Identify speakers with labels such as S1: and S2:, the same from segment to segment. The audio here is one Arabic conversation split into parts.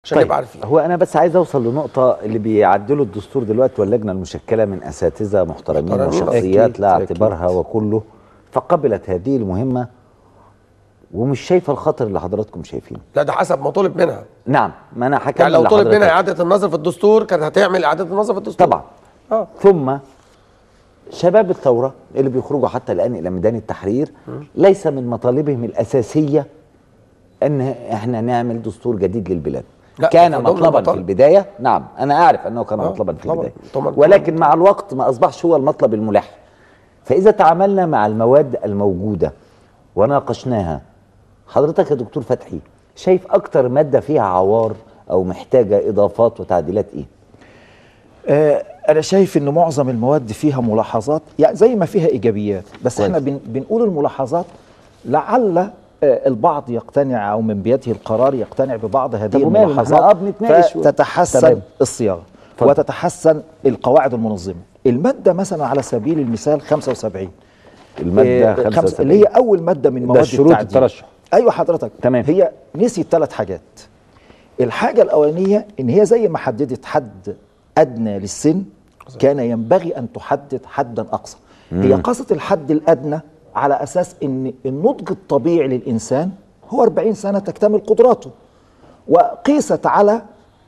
S1: عشان نبقى عارفين.
S2: هو انا بس عايز اوصل لنقطه، اللي بيعدلوا الدستور دلوقتي واللجنه المشكله من اساتذه محترمين وشخصيات لا اعتبارها وكله، فقبلت هذه المهمه ومش شايفه الخطر اللي حضراتكم شايفينه.
S1: لا ده حسب ما طلب منها.
S2: نعم، ما انا حكيت
S1: يعني لو طلب منها اعاده النظر في الدستور كانت هتعمل اعاده النظر في الدستور
S2: طبعا. ثم شباب الثوره اللي بيخرجوا حتى الان الى ميدان التحرير ليس من مطالبهم الاساسيه ان احنا نعمل دستور جديد للبلاد. كان مطلبا في البدايه، نعم انا اعرف انه كان مطلبا في البدايه، ولكن مع الوقت ما اصبحش هو المطلب الملح. فاذا تعاملنا مع المواد الموجوده وناقشناها، حضرتك يا دكتور فتحي شايف اكتر ماده فيها عوار او محتاجه اضافات وتعديلات ايه؟
S3: انا شايف ان معظم المواد فيها ملاحظات، يعني زي ما فيها ايجابيات، بس احنا بنقول الملاحظات لعل البعض يقتنع او من بيده القرار يقتنع ببعض هذه الملاحظات فتتحسن الصياغه وتتحسن القواعد المنظمه. الماده مثلا على سبيل المثال 75،
S2: الماده 75
S3: اللي هي اول ماده من مواد
S2: شروط الترشح.
S3: ايوه حضرتك
S2: تمام.
S3: هي نسيت 3 حاجات. الحاجه الاولانيه ان هي زي ما حددت حد ادنى للسن كان ينبغي ان تحدد حدا اقصى. هي قصت الحد الادنى على اساس ان النضج الطبيعي للانسان هو 40 سنه تكتمل قدراته، وقيست على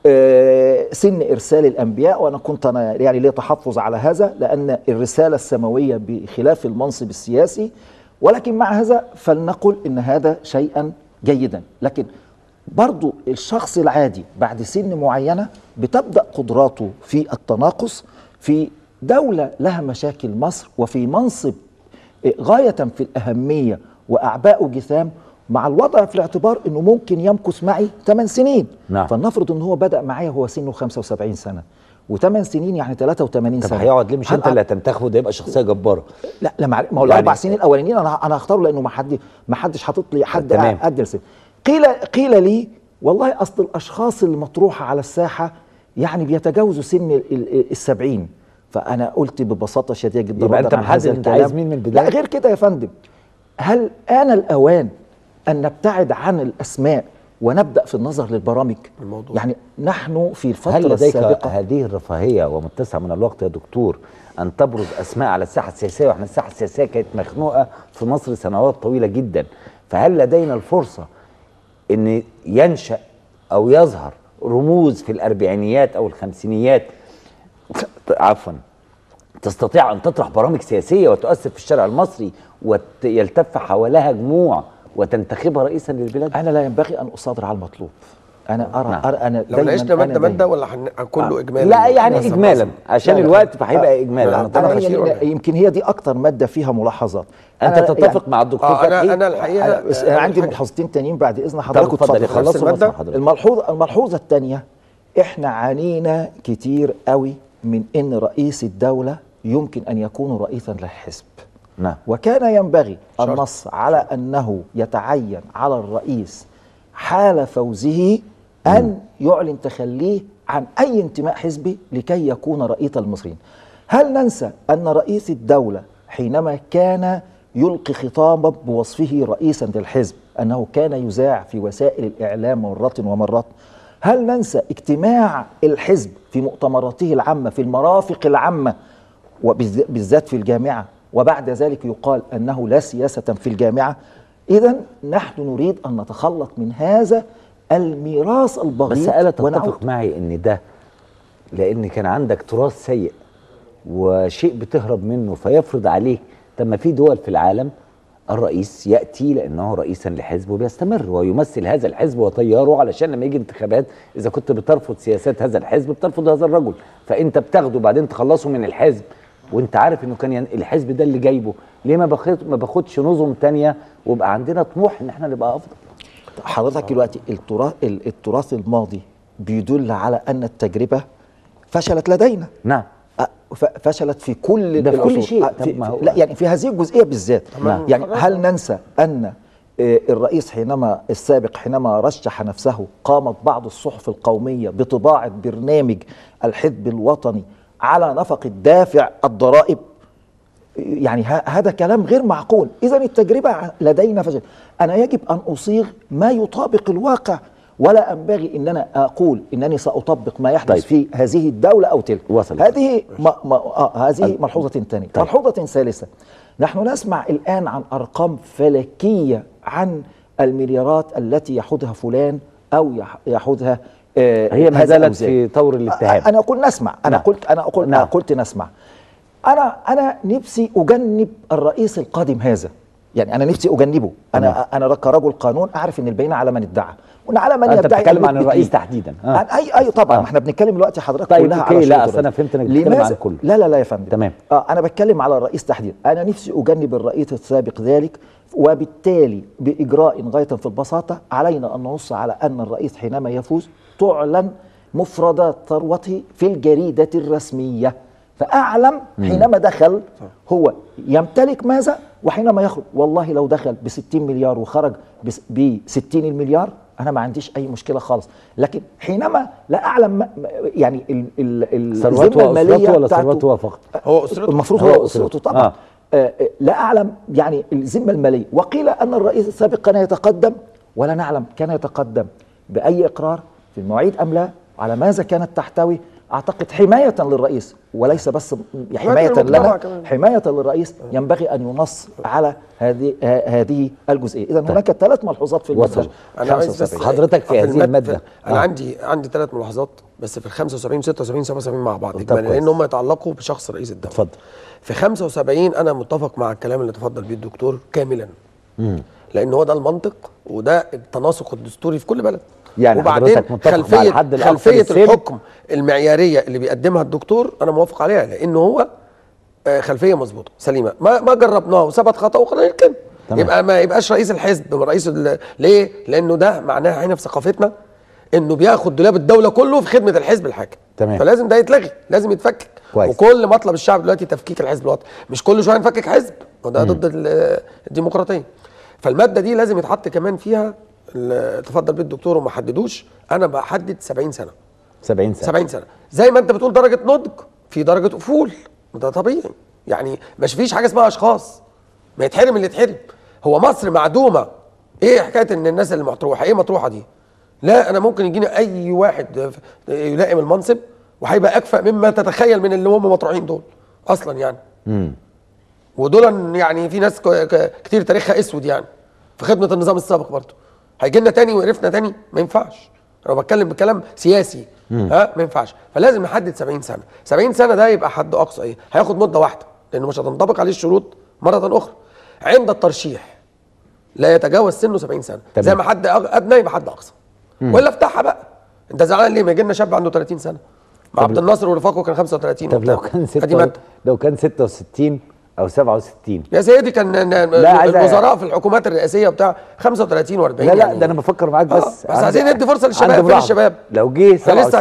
S3: سن ارسال الانبياء، وانا كنت يعني لي تحفظ على هذا لان الرساله السماويه بخلاف المنصب السياسي، ولكن مع هذا فلنقل ان هذا شيئا جيدا. لكن برضو الشخص العادي بعد سن معينه بتبدا قدراته في التناقص في دوله لها مشاكل مصر وفي منصب غايه في الاهميه واعباءه جسام، مع الوضع في الاعتبار انه ممكن يمكث معي 8 سنين.
S2: نعم.
S3: فلنفرض ان هو بدا معايا هو سنه 75 سنه و8 سنين يعني 83 سنه.
S2: طب هيقعد ليه؟ مش انت اللي هتنتخبه؟ ده يبقى شخصيه جباره.
S3: لا ما هو يعني ال4 سنين الاولانيين انا هختاره لانه ما حدش حاط لي حد قد السن. قيل لي والله اصل الاشخاص المطروحه على الساحه يعني بيتجاوزوا سن ال70. فانا قلت ببساطه شديده جدا،
S2: يبقى انت محدد انت عايز مين من البدايه؟
S3: لا غير كده يا فندم، هل آن الأوان أن نبتعد عن الأسماء ونبدأ في النظر للبرامج؟ الموضوع. يعني نحن في الفترة السابقة،
S2: هل لديك هذه الرفاهية ومتسع من الوقت يا دكتور أن تبرز أسماء على الساحة السياسية؟ وإحنا الساحة السياسية كانت مخنوقة في مصر سنوات طويلة جدا، فهل لدينا الفرصة أن ينشأ أو يظهر رموز في الأربعينيات أو الخمسينيات عفوا تستطيع أن تطرح برامج سياسية وتؤثر في الشارع المصري ويلتف حولها جموع وتنتخبها رئيسا للبلاد؟
S3: أنا لا ينبغي أن أصادر على المطلوب. أنا أرى أنا
S1: لو ناقشنا مادة ولا كله إجمالا؟
S2: لا يعني إجمالا عشان الوقت فهيبقى إجمالا.
S3: يمكن هي دي أكتر مادة فيها ملاحظات.
S2: أنت تتفق يعني مع الدكتور فتحي؟
S1: أنا الحقيقة
S3: أنا عندي ملحوظتين تانيين بعد إذن حضرتك.
S2: اتفضل خلصوا المادة.
S3: الملحوظة الثانية، إحنا عانينا كتير قوي من إن رئيس الدولة يمكن أن يكون رئيسا للحزب.
S2: نعم.
S3: وكان ينبغي النص على أنه يتعين على الرئيس حال فوزه أن يعلن تخليه عن أي انتماء حزبي لكي يكون رئيس المصريين. هل ننسى أن رئيس الدولة حينما كان يلقي خطابا بوصفه رئيسا للحزب أنه كان يذاع في وسائل الإعلام مرات ومرات؟ هل ننسى اجتماع الحزب في مؤتمراته العامة في المرافق العامة وبالذات في الجامعة، وبعد ذلك يقال أنه لا سياسة في الجامعة؟ إذن نحن نريد أن نتخلص من هذا الميراث البغيض.
S2: بس ألا تتفق معي أن ده لأن كان عندك تراث سيء وشيء بتهرب منه فيفرض عليك؟ طب ما في دول في العالم الرئيس يأتي لأنه رئيسا لحزب وبيستمر ويمثل هذا الحزب وتياره، علشان لما يجي انتخابات إذا كنت بترفض سياسات هذا الحزب بترفض هذا الرجل، فأنت بتاخده بعدين تخلصه من الحزب وانت عارف انه كان الحزب ده اللي جايبه. ليه ما باخدش نظم تانية ويبقى عندنا طموح ان احنا نبقى افضل؟
S3: حضرتك دلوقتي التراث الماضي بيدل على ان التجربه فشلت لدينا.
S2: نعم.
S3: فشلت في كل
S2: ده في كل شيء.
S3: لا يعني في هذه الجزئيه بالذات. يعني هل ننسى ان الرئيس السابق حينما رشح نفسه قامت بعض الصحف القوميه بطباعه برنامج الحزب الوطني على نفقة دافع الضرائب؟ يعني هذا كلام غير معقول. إذن التجربة لدينا فشل. أنا يجب أن أصيغ ما يطابق الواقع ولا ينبغي ان انا اقول انني ساطبق ما يحدث
S2: طيب.
S3: في هذه الدوله او تلك.
S2: وصلت.
S3: هذه ملحوظه ثانيه.
S2: طيب.
S3: ملحوظه ثالثه، نحن نسمع الان عن ارقام فلكيه عن المليارات التي يحوزها فلان او يحوزها
S2: هي ما
S3: هذا
S2: زالت
S3: أو ذاك.
S2: في طور الاتهام.
S3: انا اقول نسمع،
S2: نعم.
S3: قلت نسمع. انا نفسي اجنب الرئيس القادم هذا، يعني انا نفسي اجنبه. انا كرجل قانون اعرف ان البينه على من ادعى، وان على من
S2: انت
S3: يدعي.
S2: بتتكلم عن الرئيس تحديدا.
S3: اي طبعا، ما احنا بنتكلم دلوقتي حضرتك
S2: طيب
S3: كلها
S2: اوكي،
S3: على
S2: لا
S3: شروط
S2: اصل انا
S3: الرئيس.
S2: فهمت انك بتتكلم عن كله.
S3: لا يا فندم،
S2: تمام.
S3: انا بتكلم على الرئيس تحديدا. انا نفسي اجنب الرئيس السابق ذلك، وبالتالي باجراء غايه في البساطه علينا ان ننص على ان الرئيس حينما يفوز تعلن مفردات ثروته في الجريده الرسميه، فاعلم حينما دخل هو يمتلك ماذا، وحينما يخرج. والله لو دخل ب 60 مليار وخرج ب 60 المليار انا ما عنديش اي مشكله خالص، لكن حينما لا اعلم يعني
S2: ثروته الماليه ولا ثروته فقط؟
S1: هو اسرته،
S3: المفروض هو اسرته طبعا. لا اعلم يعني الذمه الماليه. وقيل ان الرئيس السابق كان يتقدم، ولا نعلم كان يتقدم باي اقرار في المواعيد ام لا، على ماذا كانت تحتوي. اعتقد حمايه للرئيس وليس بس حمايه لنا، حمايه للرئيس ينبغي ان ينص على هذه الجزئيه. اذا هناك 3 ملحوظات في الماده.
S1: انا عايز بس
S2: حضرتك في هذه الماده
S1: انا عندي 3 ملاحظات بس في ال 75 76 77 مع بعض، لان هم يتعلقوا بشخص رئيس الدوله.
S2: اتفضل.
S1: في 75 انا متفق مع الكلام اللي تفضل بيه الدكتور كاملا، لان هو ده المنطق وده التناسق الدستوري في كل بلد.
S2: يعني
S1: وبعدين خلفيه
S2: السن.
S1: الحكم المعياريه اللي بيقدمها الدكتور انا موافق عليها، لان هو خلفيه مظبوطه سليمه، ما جربناه وثبت خطا وخلينا نتكلم. يبقى ما يبقاش رئيس الحزب رئيس ليه؟ لانه ده معناها احنا في ثقافتنا انه بياخد دولاب الدوله كله في خدمه الحزب الحاكم.
S2: تمام.
S1: فلازم ده يتلغي، لازم يتفكك.
S2: كويس.
S1: وكل مطلب الشعب دلوقتي تفكيك الحزب الوطني، مش كل شويه نفكك حزب، وده ضد الديمقراطيه. فالماده دي لازم يتحط كمان فيها تفضل بيه الدكتور وما حددوش. انا بحدد 70 سنه 70 سنه زي ما انت بتقول درجه نضج في درجه افول، وده طبيعي. يعني مش فيش حاجه اسمها اشخاص، ما يتحرم اللي يتحرم. هو مصر معدومه. ايه حكايه ان الناس اللي مطروحه ايه مطروحه دي؟ لا، انا ممكن يجيني اي واحد يلائم المنصب وهيبقى اكفأ مما تتخيل من اللي هم مطروحين دول اصلا يعني. ودول يعني في ناس كتير تاريخها اسود يعني في خدمه النظام السابق برضه. هيجي لنا تاني ويقرفنا تاني؟ ما ينفعش. انا بتكلم بكلام سياسي. ما ينفعش. فلازم نحدد 70 سنه. 70 سنه ده يبقى حد اقصى ايه؟ هياخد مده واحده لانه مش هتنطبق عليه الشروط مره اخرى. عند الترشيح لا يتجاوز سنه 70 سنه.
S2: تمام.
S1: زي ما حد ادنى يبقى حد اقصى. ولا افتحها بقى. انت زعلان ليه؟ ما يجي لنا شاب عنده 30 سنه. مع عبد الناصر ورفاقه كان 35.
S2: طب لو كان 66 او 67
S1: يا سيدي كان الوزراء في الحكومات الرئاسيه بتاع 35 و40.
S2: لا يعني ده انا بفكر معاك بس
S1: عايزين ندي فرصه للشباب. فين الشباب؟
S2: لو جه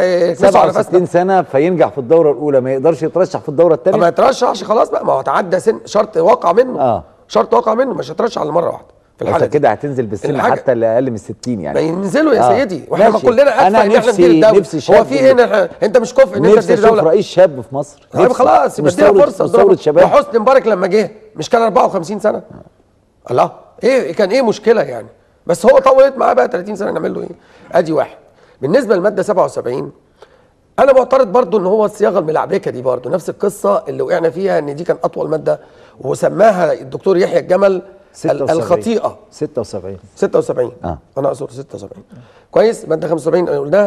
S2: 67 سنه فينجح في الدوره الاولى ما يقدرش يترشح في الدوره الثانيه؟
S1: ما يترشحش خلاص بقى، ما هو تعدى سن شرط واقع منه. شرط واقع منه، مش هترشح على مره واحده. في الحاله
S2: كده هتنزل بالسن حتى اللي اقل من 60 يعني.
S1: ما ينزلوا يا سيدي، واحنا كلنا اكفأ ان احنا ندير الدوله. هو في ايه؟ انت مش كفء ان انت تدير دوله؟
S2: نفسي رئيس شاب في مصر.
S1: طيب خلاص يبقى ادينا فرصه. وحسني مبارك لما جه مش كان 54 سنه؟ الله، ايه كان ايه مشكله يعني؟ بس هو طولت معاه بقى 30 سنه، نعمل له ايه؟ ادي واحد. بالنسبه للماده 77 انا معترض برضو ان هو الصياغه الملعبكه دي برضو نفس القصه اللي وقعنا فيها، ان دي كان اطول ماده وسماها الدكتور يحيى الجمل
S3: 76.
S1: الخطيئه.
S3: 76
S1: انا اقصد 76. كويس. ماده 75 قلناها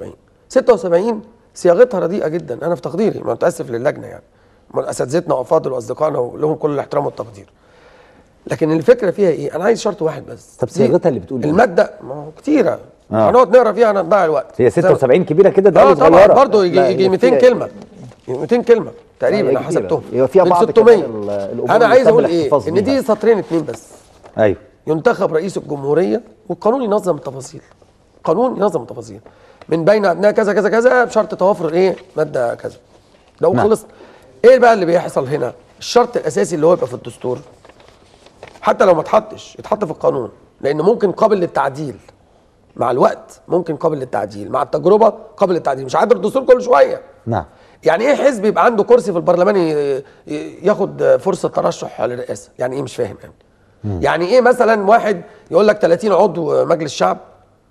S1: 76 صياغتها رديئه جدا. انا في تقديري متاسف للجنه يعني، اساتذتنا وافاضل واصدقائنا ولهم كل الاحترام والتقدير، لكن الفكره فيها ايه؟ انا عايز شرط واحد بس.
S2: طب صياغتها اللي بتقول
S1: الماده ما هو كتيره هنقعد نقرا فيها هنضيع الوقت.
S2: هي 76 كبيره كده، ده
S1: طبعا برضه يجي 200 كلمه 200 كلمه تقريبا انا حسبتهم.
S3: هي فيها بعض
S1: 600. انا عايز اقول ايه؟ ان دي سطرين 2 بس.
S2: ايوه.
S1: ينتخب رئيس الجمهوريه والقانون ينظم التفاصيل. قانون ينظم التفاصيل من بين ابناء كذا كذا كذا بشرط توافر ايه؟ ماده كذا. لو خلص ايه بقى اللي بيحصل هنا؟ الشرط الاساسي اللي هو يبقى في الدستور حتى لو ما اتحطش يتحط في القانون، لان ممكن قابل للتعديل مع الوقت، ممكن قابل للتعديل مع التجربه، قابل للتعديل. مش عادل الدستور كل شويه.
S2: نعم.
S1: يعني ايه حزب يبقى عنده كرسي في البرلمان ياخد فرصه ترشح للرئاسه؟ يعني ايه؟ مش فاهم يعني. يعني ايه مثلا واحد يقول لك 30 عضو مجلس شعب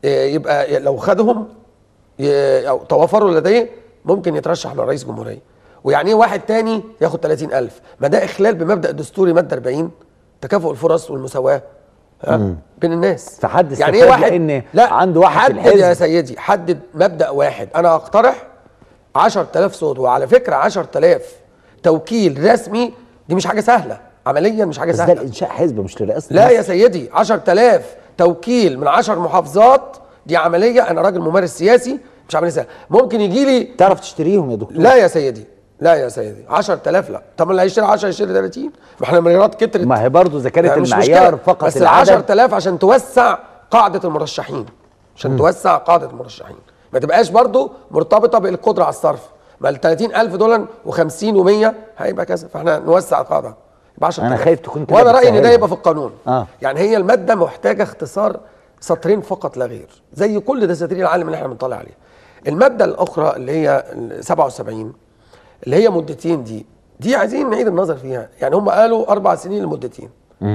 S1: يبقى لو خدهم أو توافروا لديه ممكن يترشح لرئيس جمهوريه. ويعني ايه واحد تاني ياخد 30,000؟ ما ده اخلال بمبدا الدستوري ماده 40 تكافؤ الفرص والمساواه بين الناس.
S2: فحد
S1: يعني ايه واحد
S2: ان
S1: لا
S2: عنده واحد في
S1: حدد يا
S2: الحزب.
S1: سيدي، حدد مبدا واحد. انا اقترح 10,000 صوت. وعلى فكره 10,000 توكيل رسمي دي مش حاجه سهله عمليا، مش حاجه
S2: بس
S1: سهله.
S2: ده الانشاء حزب مش لرئاسه
S1: لا
S2: مصر.
S1: يا سيدي 10,000 توكيل من 10 محافظات دي عمليه. انا راجل ممارس سياسي، مش عمليه سهله. ممكن يجي لي
S2: تعرف تشتريهم يا دكتور؟
S1: لا يا سيدي، لا يا سيدي 10,000 لا. طب اللي هيشتري 10 يشتري 30؟ ما احنا المليارات كترت.
S2: ما هي برضه اذا كانت
S1: يعني مش
S2: المعيار
S1: مشكلة.
S2: فقط
S1: بس
S2: العدد.
S1: 10,000 عشان توسع قاعده المرشحين، عشان توسع قاعده المرشحين، ما تبقاش برضه مرتبطه بالقدره على الصرف. ما ال 30,000 دول و50 و100 هيبقى كذا، فاحنا نوسع القاعده يبقى 10,000.
S2: انا خايف تكون كده
S1: وانا رايي ان ده
S2: بتسهلها.
S1: يبقى في القانون. يعني هي الماده محتاجه اختصار سطرين فقط لا غير، زي كل دساتير العالم اللي احنا بنطلع عليها. الماده الاخرى اللي هي 77 اللي هي مدتين دي عايزين نعيد النظر فيها. يعني هم قالوا 4 سنين لمدتين.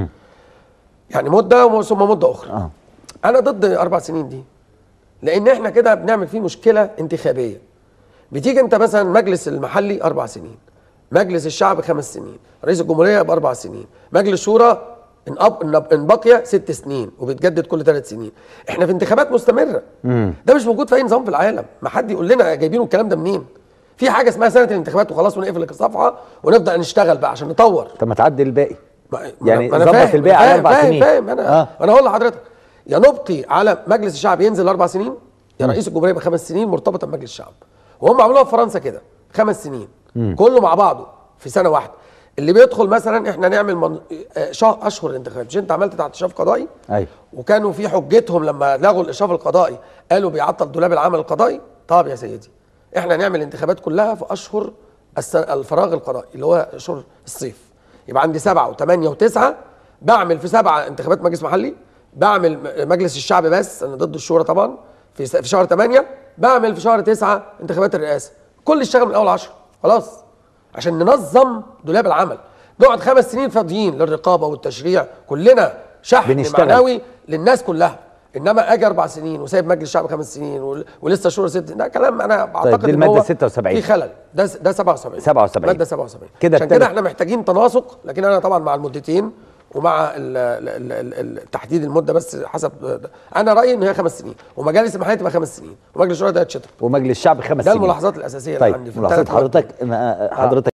S1: يعني مده ثم مده اخرى. انا ضد 4 سنين دي، لان احنا كده بنعمل فيه مشكله انتخابيه. بتيجي انت مثلا مجلس المحلي 4 سنين، مجلس الشعب 5 سنين، رئيس الجمهوريه ب4 سنين، مجلس شورى ان بقي 6 سنين وبيتجدد كل 3 سنين. احنا في انتخابات مستمره. ده مش موجود في اي نظام في العالم. ما حد يقول لنا جايبينه الكلام ده منين؟ في حاجه اسمها سنه الانتخابات وخلاص، ونقفل الصفحه ونبدا نشتغل بقى عشان نطور.
S2: طب ما تعدي الباقي.
S1: يعني
S2: ظبط الباقي على 4 سنين.
S1: فاهم انا هقول لحضرتك، يا نبقي على مجلس الشعب ينزل 4 سنين، يا رئيس الجمهوريه ب5 سنين مرتبطه بمجلس الشعب. وهم عملوها في فرنسا كده 5 سنين كله مع بعضه في سنه واحده. اللي بيدخل مثلا احنا نعمل اشهر الانتخابات. مش انت عملت تحت اشراف قضائي؟
S2: ايوه.
S1: وكانوا في حجتهم لما لغوا الاشراف القضائي قالوا بيعطل دولاب العمل القضائي. طب يا سيدي احنا نعمل الانتخابات كلها في اشهر الفراغ القضائي اللي هو اشهر الصيف. يبقى عندي 7 و8 و9. بعمل في 7 انتخابات مجلس محلي، بعمل مجلس الشعب بس انا ضد الشورى طبعا في شهر 8، بعمل في شهر 9 انتخابات الرئاسه. كل اشتغل من اول 10 خلاص عشان ننظم دولاب العمل. نقعد 5 سنين فاضيين للرقابه والتشريع، كلنا شحن
S2: بنشتغل.
S1: معنوي للناس كلها. انما اجي 4 سنين وسايب مجلس الشعب 5 سنين ولسه شورى 6، ده كلام انا بعتقد
S2: دي
S1: ان هو
S2: المادة 76.
S1: في خلل. ده 77 ماده 77
S2: كده
S1: عشان كده احنا محتاجين تناسق. لكن انا طبعا مع المدتين ومع تحديد المده، بس حسب انا رايي ان هي 5 سنين، ومجالس المحليه تبقى 5 سنين، ومجلس الشورى ده يتشطب.
S2: ومجلس الشعب 5
S1: ده
S2: سنين.
S1: الملاحظات الاساسيه اللي
S2: طيب
S1: عندي في
S2: ملاحظات حضرتك